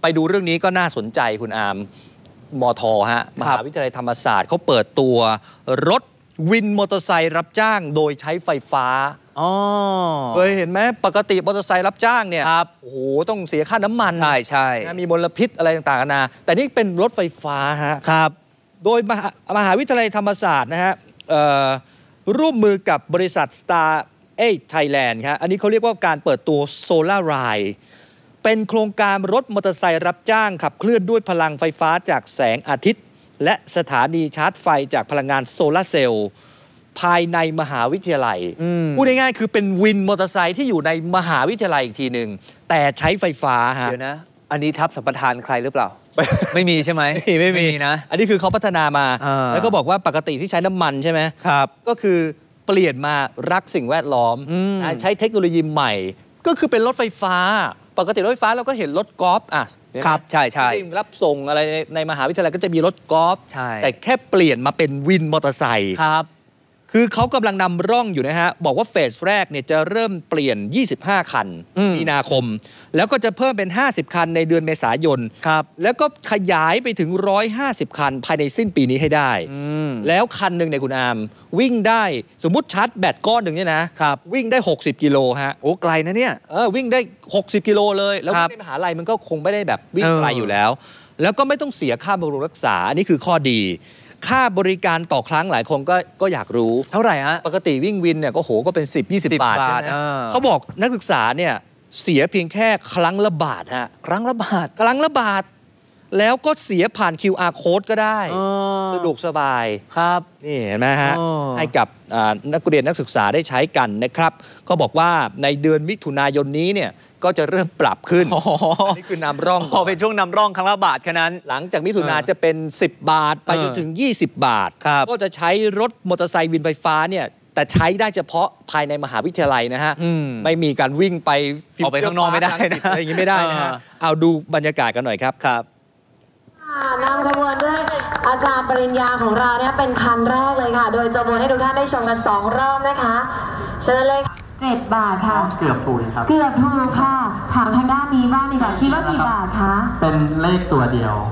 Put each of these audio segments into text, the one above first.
ไปดูเรื่องนี้ก็น่าสนใจคุณอาร์มมท.ฮะมหาวิทยาลัยธรรมศาสตร์เขาเปิดตัวรถวินมอเตอร์ไซค์รับจ้างโดยใช้ไฟฟ้าเคยเห็นไหมปกติมอเตอร์ไซค์รับจ้างเนี่ยโอ้โหต้องเสียค่าน้ำมันใช่มีมลพิษอะไรต่างๆนะแต่นี่เป็นรถไฟฟ้าฮะครับโดยมหาวิทยาลัยธรรมศาสตร์นะฮะร่วมมือกับบริษัท Star Thailand ครับอันนี้เขาเรียกว่าการเปิดตัว Solar Ride เป็นโครงการรถมอเตอร์ไซค์รับจ้างขับเคลื่อนด้วยพลังไฟฟ้าจากแสงอาทิตย์และสถานีชาร์จไฟจากพลังงานโซลาร์เซลล์ภายในมหาวิทยาลัยพูดง่ายๆคือเป็นวินมอเตอร์ไซค์ที่อยู่ในมหาวิทยาลัยอีกทีหนึ่งแต่ใช้ไฟฟ้าฮะเดี๋ยวนะอันนี้ทับสัมปทานใครหรือเปล่า ไม่มีใช่ไหมไม่มีนะอันนี้คือเขาพัฒนามาแล้วก็บอกว่าปกติที่ใช้น้ำมันใช่ไหมครับก็คือเปลี่ยนมารักสิ่งแวดล้อมใช้เทคโนโลยีใหม่ก็คือเป็นรถไฟฟ้าปกติรถไฟฟ้าเราก็เห็นรถกอล์ฟครับใช่รับส่งอะไรในมหาวิทยาลัยก็จะมีรถกอล์ฟแต่แค่เปลี่ยนมาเป็นวินมอเตอร์ไซค์ครับคือเขากำลังนำร่องอยู่นะฮะบอกว่าเฟสแรกเนี่ยจะเริ่มเปลี่ยน25คันมีนาคมแล้วก็จะเพิ่มเป็น50คันในเดือนเมษายนครับแล้วก็ขยายไปถึง150คันภายในสิ้นปีนี้ให้ได้แล้วคันหนึ่งเนี่ยคุณอาร์มวิ่งได้สมมุติชาร์จแบตก้อนหนึ่งเนี่ยนะครับวิ่งได้60กิโลฮะโอ้ไกลนะเนี่ยวิ่งได้60กิโลเลยแล้ววิ่งในมหาลัยมันก็คงไม่ได้แบบวิ่งไกลอยู่แล้วแล้วก็ไม่ต้องเสียค่าบำรุงรักษาอันนี้คือข้อดีค่าบริการต่อครั้งหลายคนก็อยากรู้เท่าไหร่ฮะปกติวิ่งวินเนี่ยก็โหก็เป็น10-20 บาทใช่ไหมเขาบอกนักศึกษาเนี่ยเสียเพียงแค่ครั้งละบาทฮะครั้งละบาทแล้วก็เสียผ่าน QR code ก็ได้สะดวกสบายครับนี่เห็นไหมฮะให้กับนักเรียนนักศึกษาได้ใช้กันนะครับก็บอกว่าในเดือนมิถุนายนนี้เนี่ยก็จะเริ่มปรับขึ้นนี่คือนำร่องพอเป็นช่วงนำร่องครั้งละบาทแค่นั้นหลังจากมิถุนาจะเป็น10 บาทไปจนถึง20 บาทก็จะใช้รถมอเตอร์ไซค์วินไฟฟ้าเนี่ยแต่ใช้ได้เฉพาะภายในมหาวิทยาลัยนะฮะไม่มีการวิ่งไปออกไปข้างนอกไม่ได้อะไรอย่างนี้ไม่ได้นะฮะเอาดูบรรยากาศกันหน่อยครับนำขบวนด้วยอาจารย์ปริญญาของเราเนี่ยเป็นคันแรกเลยค่ะโดยจะวนให้ทุกท่านได้ชมกัน2 รอบนะคะเชิญเลย7 บาทค่ะเกือบถูกครับเกือบถูกค่ะถามทางด้านนี้บ้างดีกว่าคิดว่ากี่บาทคะเป็นเลขตัวเดียว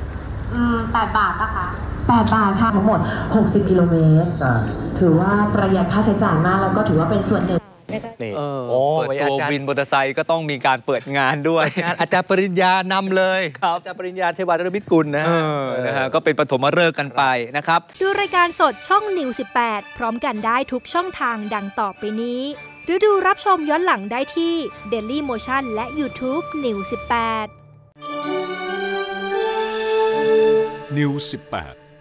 8 บาทนะคะ8 บาทค่ะทั้งหมด60กิโลเมตรใช่ถือว่าประหยัดค่าใช้จ่ายมากแล้วก็ถือว่าเป็นส่วนหนึ่งนี่เปิดตัววินมอเตอร์ไซค์ก็ต้องมีการเปิดงานด้วยงานอาจารย์ปริญญานำเลยอาจารย์ปริญญาเทวาธิรมิตรกุลนะฮะก็เป็นปฐมฤกษ์กันไปนะครับดูรายการสดช่องนิว18พร้อมกันได้ทุกช่องทางดังต่อไปนี้หรือดูรับชมย้อนหลังได้ที่ Daily Motion และ YouTube News 18 News 18